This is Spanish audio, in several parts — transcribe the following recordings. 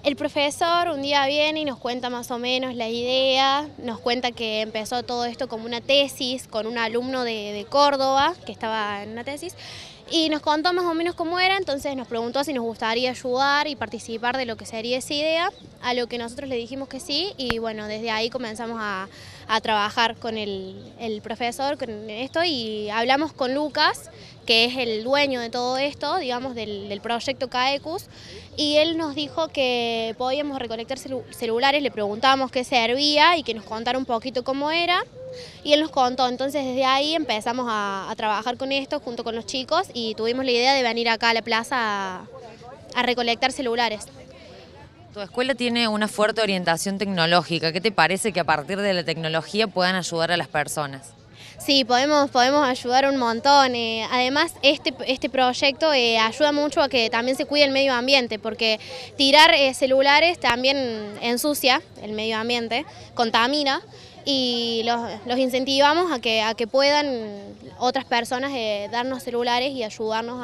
El profesor un día viene y nos cuenta más o menos la idea, nos cuenta que empezó todo esto como una tesis con un alumno de Córdoba que estaba en una tesis y nos contó más o menos cómo era, entonces nos preguntó si nos gustaría ayudar y participar de lo que sería esa idea, a lo que nosotros le dijimos que sí y bueno, desde ahí comenzamos a trabajar con el profesor con esto y hablamos con Lucas, que es el dueño de todo esto, digamos, del proyecto CAECUS, y él nos dijo que podíamos recolectar celulares, le preguntamos qué servía y que nos contara un poquito cómo era, y él nos contó, entonces desde ahí empezamos a trabajar con esto junto con los chicos y tuvimos la idea de venir acá a la plaza a recolectar celulares. Tu escuela tiene una fuerte orientación tecnológica. ¿Qué te parece que a partir de la tecnología puedan ayudar a las personas? Sí, podemos ayudar un montón. Además, este proyecto ayuda mucho a que también se cuide el medio ambiente, porque tirar celulares también ensucia el medio ambiente, contamina, y los incentivamos a que puedan otras personas darnos celulares y ayudarnos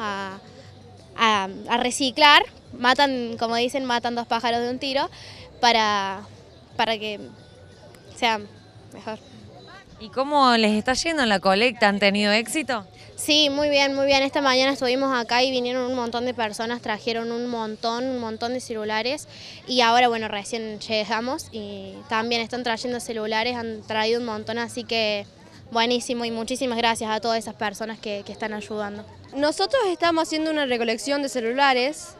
a reciclar. Matan, como dicen, matan dos pájaros de un tiro para que sea mejor. ¿Y cómo les está yendo en la colecta? ¿Han tenido éxito? Sí, muy bien, muy bien. Esta mañana estuvimos acá y vinieron un montón de personas, trajeron un montón de celulares y ahora, bueno, recién llegamos y también están trayendo celulares, han traído un montón, así que buenísimo y muchísimas gracias a todas esas personas que están ayudando. Nosotros estamos haciendo una recolección de celulares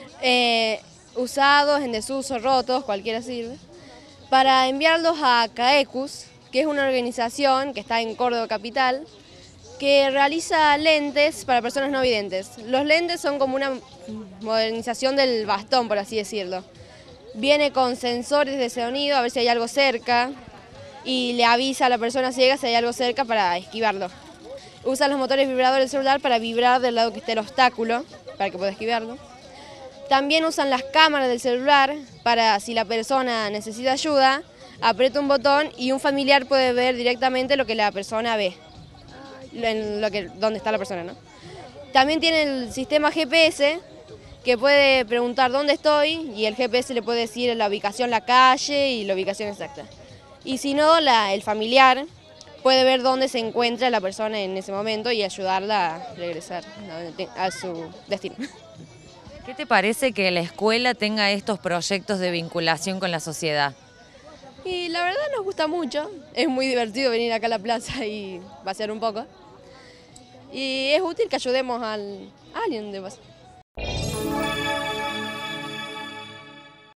usados, en desuso, rotos, cualquiera sirve, para enviarlos a CAECUS, que es una organización que está en Córdoba capital, que realiza lentes para personas no videntes. Los lentes son como una modernización del bastón, por así decirlo. Viene con sensores de sonido, a ver si hay algo cerca, y le avisa a la persona ciega si hay algo cerca para esquivarlo. Usan los motores vibradores del celular para vibrar del lado que esté el obstáculo, para que pueda esquivarlo. También usan las cámaras del celular para, si la persona necesita ayuda, aprieta un botón y un familiar puede ver directamente lo que la persona ve, dónde está la persona, ¿no? También tiene el sistema GPS, que puede preguntar dónde estoy y el GPS le puede decir la ubicación, la calle y la ubicación exacta. Y si no, el familiar puede ver dónde se encuentra la persona en ese momento y ayudarla a regresar a su destino. ¿Qué te parece que la escuela tenga estos proyectos de vinculación con la sociedad? Y la verdad nos gusta mucho, es muy divertido venir acá a la plaza y pasear un poco. Y es útil que ayudemos a alguien de paso.